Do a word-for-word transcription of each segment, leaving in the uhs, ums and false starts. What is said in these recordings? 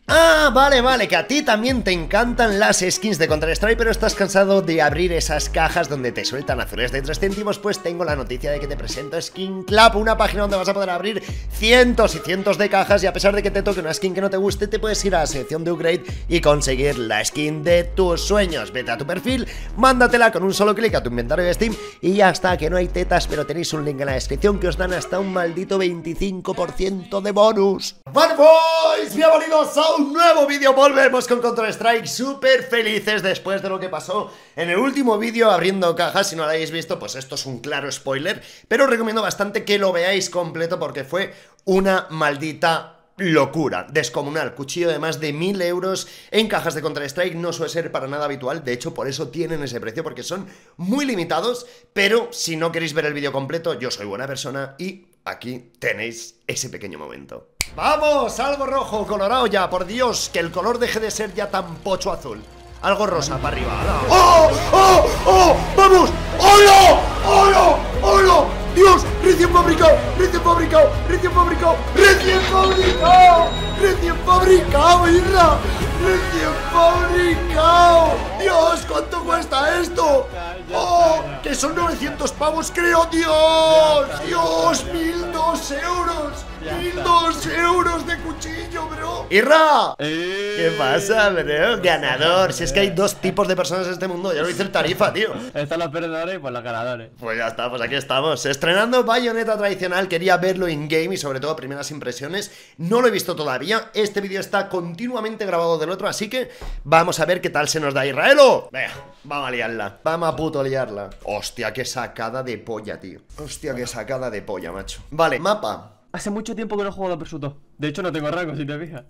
Ah, vale, vale, que a ti también te encantan las skins de Counter-Strike, pero estás cansado de abrir esas cajas donde te sueltan azules de tres céntimos. Pues tengo la noticia de que te presento Skin Club, una página donde vas a poder abrir cientos y cientos de cajas, y a pesar de que te toque una skin que no te guste, te puedes ir a la sección de upgrade y conseguir la skin de tus sueños. Vete a tu perfil, mándatela con un solo clic a tu inventario de Steam y ya está, que no hay tetas, pero tenéis un link en la descripción que os dan hasta un maldito veinticinco por ciento de bonus. Vale, boys, bienvenidos a un nuevo vídeo. Volvemos con Counter-Strike, súper felices después de lo que pasó en el último vídeo abriendo cajas. Si no lo habéis visto, pues esto es un claro spoiler, pero os recomiendo bastante que lo veáis completo porque fue una maldita locura, descomunal. Cuchillo de más de mil euros en cajas de Counter-Strike no suele ser para nada habitual. De hecho, por eso tienen ese precio, porque son muy limitados. Pero si no queréis ver el vídeo completo, yo soy buena persona y aquí tenéis ese pequeño momento. ¡Vamos! Algo rojo, colorado ya, por Dios, que el color deje de ser ya tan pocho azul. Algo rosa para arriba. ¡Oh! ¡Oh! ¡Oh! ¡Vamos! ¡Hola! ¡Hola! ¡Hola! ¡Dios! ¡Recién fabricado! ¡Recién fabricado! ¡Recién fabricado! ¡Recién fabricado! ¡Recién fabricado, Irra! ¡Recién fabricado! ¡Dios! ¿Cuánto cuesta esto? ¡Oh! ¡Que son novecientos pavos, creo! ¡Dios! ¡Dios! ¡Mil dos euros! ¡Mil dos euros de cuchillo, bro! ¡Irra! Eh. ¿Qué pasa, bro? Ganador. Si es que hay dos tipos de personas en este mundo. Ya lo hice el Tarifa, tío. Están los perdedores y pues los ganadores. Pues ya está, pues aquí estamos. Estrenando Bayonetta tradicional. Quería verlo in-game y sobre todo primeras impresiones. No lo he visto todavía. Este vídeo está continuamente grabado del otro, así que vamos a ver qué tal se nos da. ¡Israelo! Venga, vamos a liarla. Vamos a puto liarla. Hostia, qué sacada de polla, tío. Hostia, qué sacada de polla, macho. Vale, mapa. Hace mucho tiempo que no juego de Pursuit. De hecho no tengo rango, si te fijas.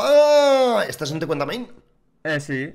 ¡Apa! ¿Estás en tu cuenta main? Eh, sí.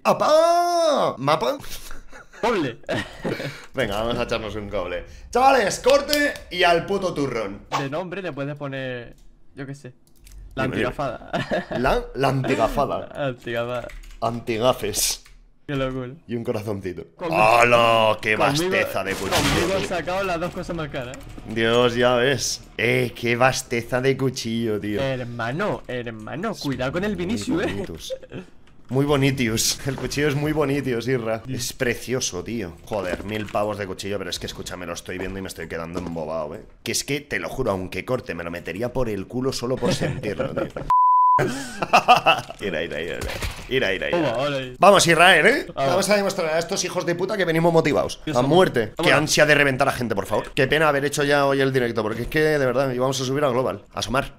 ¡Apa! ¿Mapa? Doble. Venga, vamos a echarnos un coble. Chavales, corte y al puto turrón. De nombre le puedes poner, yo qué sé, la Dime, dime. antigafada. La, la antigafada. Antigafada. Antigafes. Qué locura. Y un corazoncito. Conmigo- ¡Hala! ¡Qué Conmigo- basteza de cuchillo! Conmigo he tío. sacado las dos cosas más caras. Dios, ya ves. Eh, qué basteza de cuchillo, tío. Hermano, hermano, cuidado con el Vinicius, Muy eh. bonitos. Muy bonitius. El cuchillo es muy bonitius, Irra. Es precioso, tío. Joder, mil pavos de cuchillo, pero es que escúchame, lo estoy viendo y me estoy quedando embobado, eh. Que es que, te lo juro, aunque corte, me lo metería por el culo solo por sentirlo, tío. Ira, ira, ira, ira, ira, Toma, ira. ahora ahí. Vamos, Israel, ¿eh? Vamos. Vamos a demostrar a estos hijos de puta que venimos motivados. ¿Qué A somos? muerte. Qué Vámonos. ansia de reventar a gente, por favor. Qué pena haber hecho ya hoy el directo, porque es que, de verdad, íbamos a subir a Global. Asomar.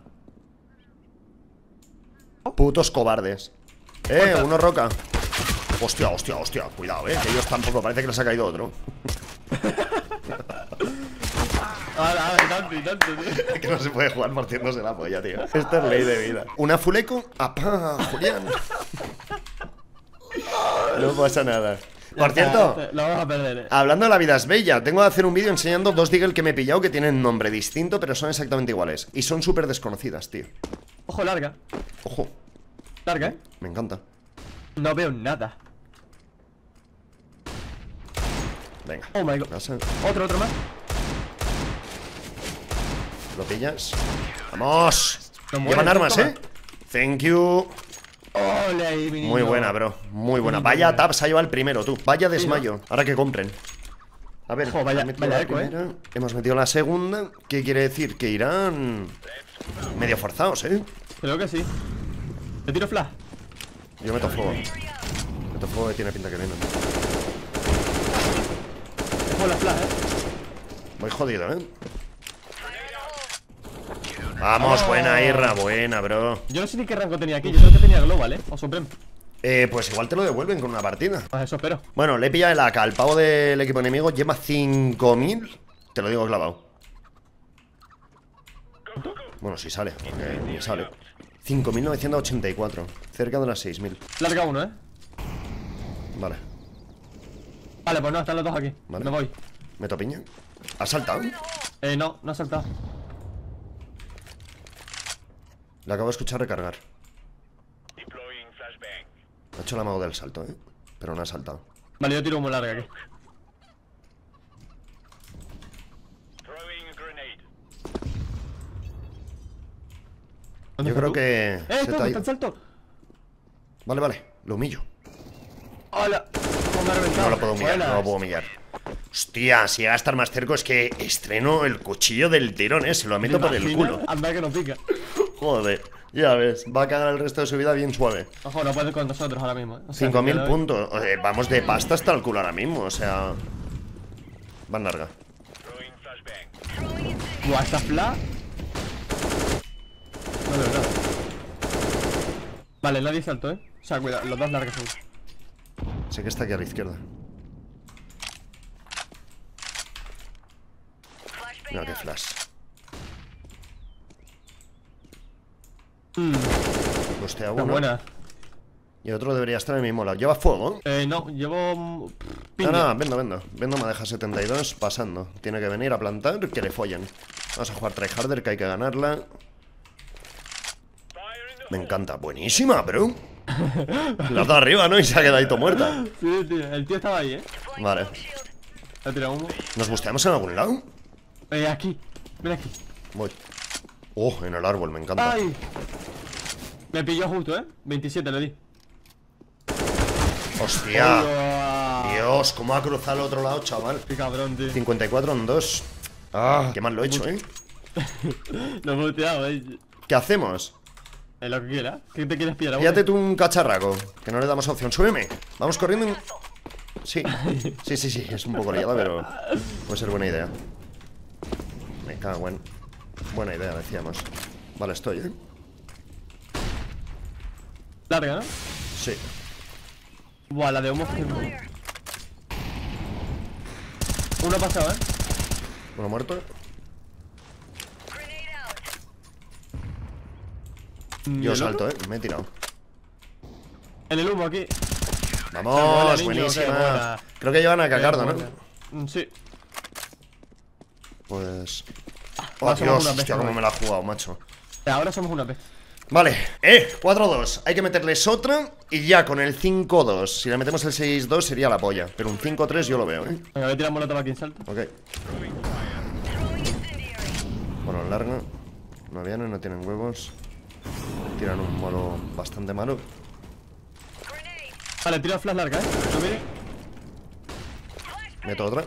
Putos cobardes. Eh, uno roca. Hostia, hostia, hostia. Cuidado, eh. Que ellos tampoco, parece que les ha caído otro. Ahora, ahora, tanto y tanto, tío. Que no se puede jugar mordiéndose la polla, tío. Esto es ley de vida. Una fuleco. ¡Apá, Julián! No pasa nada. Por cierto, Lo vamos a perder, eh. hablando de la vida es bella, tengo que hacer un vídeo enseñando dos Deagle que me he pillado que tienen nombre distinto, pero son exactamente iguales. Y son súper desconocidas, tío. Ojo, larga. Ojo, Larga, eh. me encanta. No veo nada. Venga. Oh my god. Pasa. Otro, otro más. ¿Lo pillas? ¡Vamos! No muere, Llevan armas, toma. ¿eh? Thank you. Ole ahí, mi Muy niño. buena, bro. Muy buena. Muy Vaya buena. tab se ha llevado el primero, tú. Vaya Sí, desmayo. Ahora que compren. A ver, Ojo, vaya- hemos metido vaya la eco, ¿eh? primera, hemos metido la segunda. ¿Qué quiere decir? Que irán medio forzados, ¿eh? Creo que sí. Le tiro flash. Yo meto fuego. Meto fuego que tiene pinta que viene. Ojo la flash, eh. Voy jodido, ¿eh? Vamos, Oh. buena, Irra, buena, bro. Yo no sé ni qué rango tenía aquí. Yo creo que tenía global, eh. O supreme. Eh, pues igual te lo devuelven con una partida. Pues eso espero. Bueno, le he pillado el A K. El pavo del equipo enemigo lleva cinco mil. Te lo digo clavado. Bueno, si sale, porque ni sale. cinco mil novecientos ochenta y cuatro. Cerca de las seis mil. Larga uno, eh. Vale. Vale, pues no, están los dos aquí. Vale. Me voy. ¿Meto piña? ¿Ha saltado? Eh, no, no ha saltado. Le acabo de escuchar recargar. Ha hecho la mago del salto, ¿eh? Pero no ha saltado. Vale, yo tiro muy larga aquí. ¿Dónde Yo estás creo tú? que... ¡Eh, se te está, ha está ido. en salto! Vale, vale, lo humillo. ¡Hola! ¿Cómo me ha reventado? No lo puedo humillar, Buenas. no lo puedo humillar. Hostia, si llega a estar más cerca es que estreno el cuchillo del tirón, eh. Se lo meto ¿Te por el imaginas? culo. Anda que no pica. Joder, ya ves, va a cagar el resto de su vida bien suave. Ojo, no puedes con nosotros ahora mismo, ¿eh? O sea, cinco mil que le doy- puntos. Eh, vamos de pasta hasta el culo ahora mismo, o sea. Van larga. Buah, esta fla. No veo nada. Vale, nadie saltó, ¿eh? O sea, cuidado, los dos largos son. Sé que está aquí a la izquierda. Mira qué flash. Mmm, Hostia, está uno. buena. Y el otro debería estar en el mismo lado. ¿Lleva fuego? Eh, no, llevo. mm, No, piña. no, vendo, vendo. Vendo me deja setenta y dos pasando. Tiene que venir a plantar, que le follen. Vamos a jugar tryharder, que hay que ganarla. Me encanta. Buenísima, bro. La has dado arriba, ¿no? Y se ha quedado ahí todo muerta. Sí, tío, el tío estaba ahí, ¿eh? Vale. Le ha tirado humo. ¿Nos busteamos en algún lado? Eh, aquí. Ven aquí. Voy. Oh, en el árbol, me encanta. ¡Ay! Me pilló justo, ¿eh? veintisiete le di. Hostia. Hola. Dios, cómo ha cruzado al otro lado, chaval. Qué cabrón, tío. cincuenta y cuatro en dos. Ah, qué mal lo he hecho, ¿eh? Lo he volteado, ¿eh? ¿Qué hacemos? Eh, lo que quieras. ¿Qué te quieres pillar? Fíjate tú un cacharraco, que no le damos opción. Súbeme. Vamos corriendo. en- Sí, sí, sí, sí. Es un poco liada, pero puede ser buena idea. Me cago en... Buena idea, decíamos. Vale, estoy, ¿eh? Larga, ¿no? Sí. Buah, la de humo. que- Uno ha pasado, ¿eh? Uno muerto. ¿Y Yo el salto, otro? ¿eh? Me he tirado. En el humo aquí. Vamos, buena, niño, qué buenísima. buena. Creo que llevan a Qué Cacardo, buena. ¿no? Mm, Sí. Pues... Oh, ahora somos Dios, una hostia, bestia, cómo ¿no? me la ha jugado, macho. Ahora somos una vez. Vale, eh, cuatro dos. Hay que meterles otra y ya con el cinco dos. Si le metemos el seis dos sería la polla. Pero un cinco tres yo lo veo, ¿eh? Venga, voy a tirar molotov aquí en salto. Ok. Bueno, larga. No vienen, no tienen huevos. Tiran un molo bastante malo. Vale, tiro flash larga, ¿eh? No mire. Meto otra.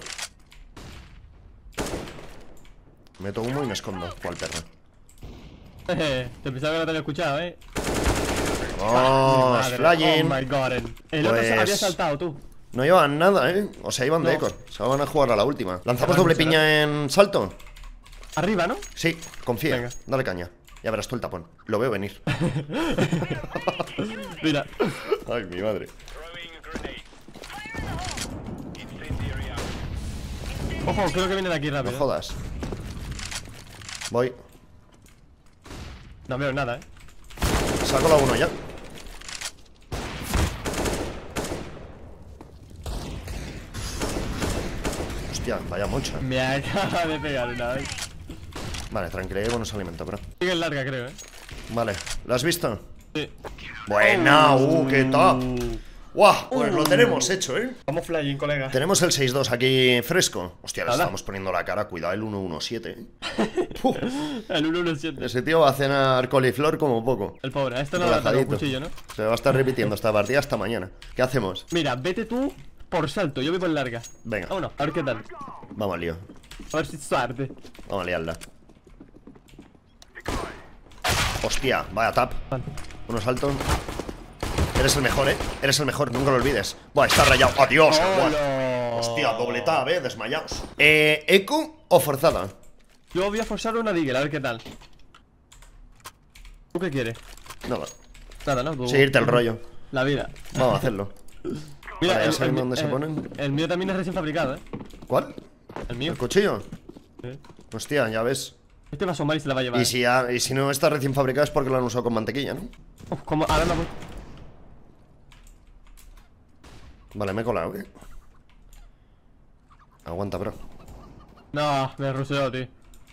Meto humo y me escondo. ¿Cuál perro? Jeje, te pensaba que no te había escuchado, ¿eh? ¡Vamos! Madre, ¡Flying! Oh my god. El, el otro se Pues- había saltado, tú. No llevan nada, ¿eh? O sea, iban de No. ecos. Se van a jugar a la última. ¿Lanzamos Será, doble será. piña en salto? Arriba, ¿no? Sí, confía. Venga. Dale caña. Ya verás tú el tapón. Lo veo venir. Mira. Ay, mi madre. Ojo, creo que viene de aquí No rápido. jodas. Voy. No veo nada, ¿eh? Saco la uno ya. Hostia, vaya mucha. Me acaba de pegar una vez. Vale, tranquilidad y buenos alimentos, bro. Sigue larga, creo, ¿eh? Vale, ¿lo has visto? Sí. Buena, uh, qué top. Uh. Guau, pues lo tenemos hecho, ¿eh? Vamos flying, colega. Tenemos el seis dos aquí fresco. Hostia, le Nada. estamos poniendo la cara. Cuidado el uno uno siete, ¿eh? Uf, El uno uno siete. ese tío va a cenar coliflor como poco. El pobre, a este no le ha dado un Relajadito. cuchillo, ¿no? Se va a estar repitiendo esta partida hasta mañana. ¿Qué hacemos? Mira, vete tú por salto, yo voy por larga. Venga. Vámonos, a ver qué tal. Vamos al lío. A ver si suerte. Vamos a liarla. Hostia, vaya tap. Vale. Uno salto. Eres el mejor, eh. Eres el mejor, nunca lo olvides. Buah, está rayado. ¡Adiós! Buah. ¡Hola! Hostia, doble tab, eh. Desmayados. Eh, ¿eco o forzada? Yo voy a forzar una Deagle, a ver qué tal. ¿Tú qué quieres? Nada. Nada, ¿no? Tú- Seguirte el rollo. La vida. Vamos a hacerlo. Mira, Vale, ya el, sabemos el- dónde se el- ponen. El mío también es recién fabricado, ¿eh? ¿Cuál? El mío. ¿El cuchillo? Sí. Hostia, ya ves. Este va a asomar y se la va a llevar. Y si, ha- y si no está recién fabricado es porque lo han usado con mantequilla, ¿no? Uf, como... Ahora me voy. Vale, me he colado, eh. Aguanta, bro. No, me rusheó, tío.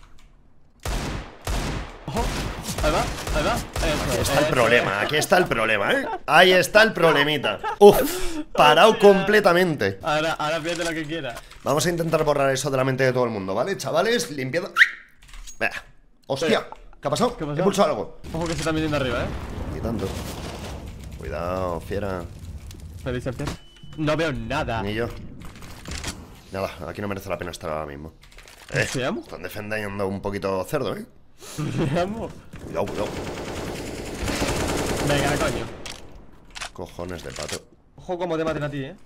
Ojo. Ahí va, ahí va. Eso, Aquí está el eso. problema, aquí está el problema, ¿eh? Ahí está el problemita. Uf, parado completamente. Ahora, ahora pídete lo que quieras. Vamos a intentar borrar eso de la mente de todo el mundo, ¿vale? Chavales, limpieza. Venga. Hostia, ¿qué ha pasado? ¿Qué ha pasado? He pulsado algo. Ojo que se está viniendo arriba, ¿eh? Y tanto. Cuidado, fiera. Me dice el pie. No veo nada. Ni yo. Nada, aquí no merece la pena estar ahora mismo. Eh, ¿Seamos? están defendiendo un poquito cerdo, eh. ¿Seamos? Cuidado, cuidado. Venga, coño. Cojones de pato. Ojo como te maten a ti, eh.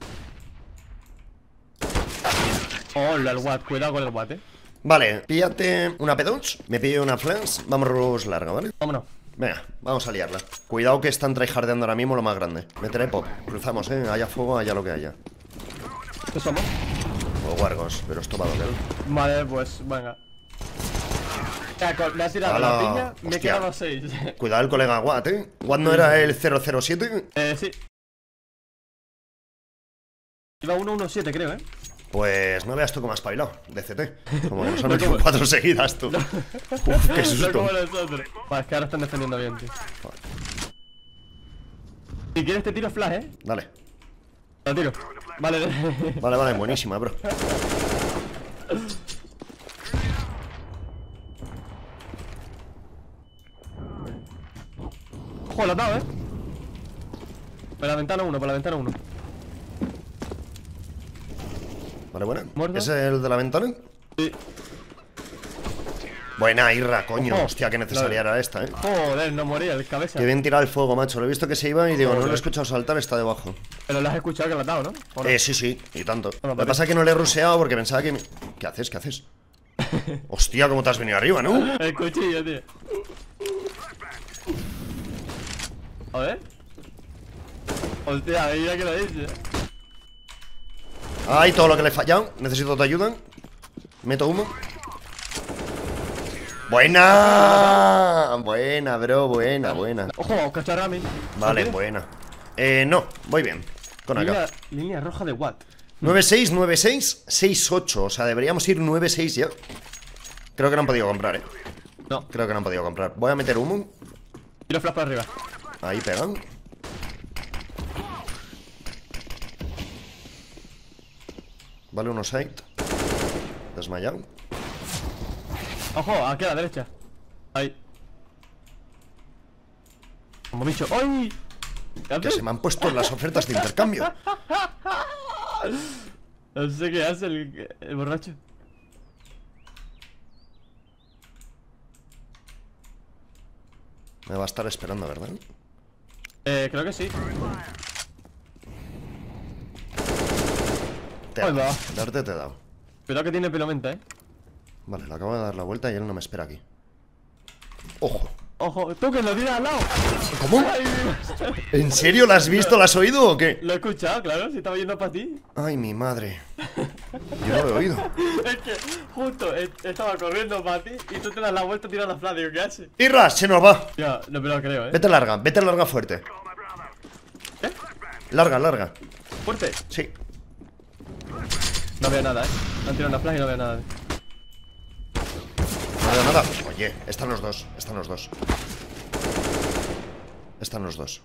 Hola, el Watt. Cuidado con el Watt, eh. Vale, píllate una P dos. Me pillo una flash. Vamos larga, ¿vale? Vámonos. Venga, vamos a liarla. Cuidado que están tryhardeando ahora mismo lo más grande. Meteré pop. Cruzamos, eh. Haya fuego, haya lo que haya. ¿Qué somos? O wargos, pero esto va a doler. Vale, pues, venga. Ya, con- me ha tirado Ala, la piña, me he hostia. quedado a seis. Cuidado el colega Watt, eh. Watt no era el cero cero siete. eh, sí. Iba uno uno siete, creo, eh. Pues no veas tú cómo has bailado, D C T. Como que nos han No metido como- cuatro seguidas, tú. Uf, qué No susto. como nosotros. Vale, es que ahora están defendiendo bien, tío. Si quieres te tiro flash, eh. Dale. Lo tiro. Vale. Vale, vale, buenísima, bro. Ojo, lo has dado, eh. Por la ventana uno, por la ventana uno. Vale, buena. ¿Muerto? ¿Ese es el de la ventana? Sí. Buena, Irra, coño. Ojo. Hostia, qué necesaria era esta, eh. Joder, no moría el cabeza. Qué bien tirado el fuego, macho. Lo he visto que se iba y digo, no lo he Joder. escuchado saltar, está debajo. Pero lo has escuchado que lo has dado, ¿no? ¿O no? Eh, sí, sí, y tanto. Bueno, Lo que vale. pasa es que no le he ruseado porque pensaba que... me- ¿Qué haces? ¿Qué haces? Hostia, cómo te has venido arriba, ¿no? El cuchillo, tío. A ver. Hostia, mira que lo dice. Ay, todo lo que le he fallado. Necesito tu ayuda. Meto humo. Buena. Buena, bro, buena, buena. Ojo, cacharrami. Vale, buena. Eh, no, voy bien. Con acá. Línea, línea roja de Watt. nueve seis, nueve seis, seis ocho. O sea, deberíamos ir nueve seis ya. Creo que no han podido comprar, eh. No, Creo que no han podido comprar. Voy a meter humo. tiro flash para arriba. Ahí pegan. Vale, uno side. Desmayado. Ojo, aquí a la derecha. Ahí. Como bicho. ¡Ay! ¿Qué Que haces? se me han puesto las ofertas de intercambio. No sé qué hace el, el borracho. Me va a estar esperando, ¿verdad? Eh, creo que sí. Te Ahí he va. dado. Darte te he dado. Cuidado que tiene pelo menta, eh. Vale, le acabo de dar la vuelta y él no me espera aquí. Ojo. Ojo, tú que lo tiras al lado. ¿Cómo? Ay, Dios. ¿En serio? ¿La has visto? ¿La has oído o qué? Lo he escuchado, claro, si estaba yendo para ti. Ay, mi madre. Yo no lo he oído. Es que justo eh, estaba corriendo para ti y tú te das la vuelta y tiras la flash. Digo, ¿qué haces? Irra, se nos va. Ya, no me lo creo, eh. Vete larga, vete larga fuerte. ¿Eh? Larga, larga. Fuerte. Sí. No veo nada, eh. Han tirado una flash y no veo nada. No veo nada. Oye, están los dos. Están los dos. Están los dos.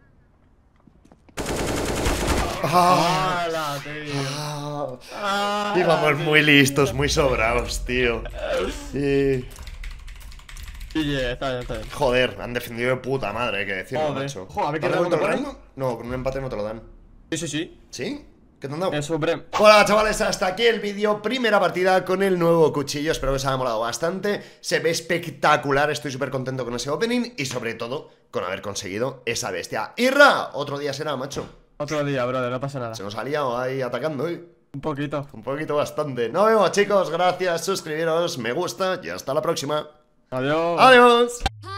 ¡Ah! ¡Hala, tío! Ah. ¡Ah! Íbamos muy listos, muy sobrados, tío. Y... Sí, yeah, está bien, está bien. Joder, han defendido de puta madre, hay que decirlo, Joder. macho. Joder, a ver ¿Te qué has devuelto el remonta por rango? No, con un empate no te lo dan. Sí, sí, sí. ¿Sí? ¿Qué te han dado? Eso, Brem. Hola chavales, hasta aquí el vídeo, primera partida con el nuevo cuchillo, espero que os haya molado bastante, se ve espectacular, estoy súper contento con ese opening y sobre todo con haber conseguido esa bestia. Irra, otro día será, macho, Otro día, brother, no pasa nada. se nos ha liado ahí atacando, ¿eh? Un poquito. Un poquito bastante. Nos vemos chicos, gracias, suscribiros, me gusta y hasta la próxima. Adiós. Adiós.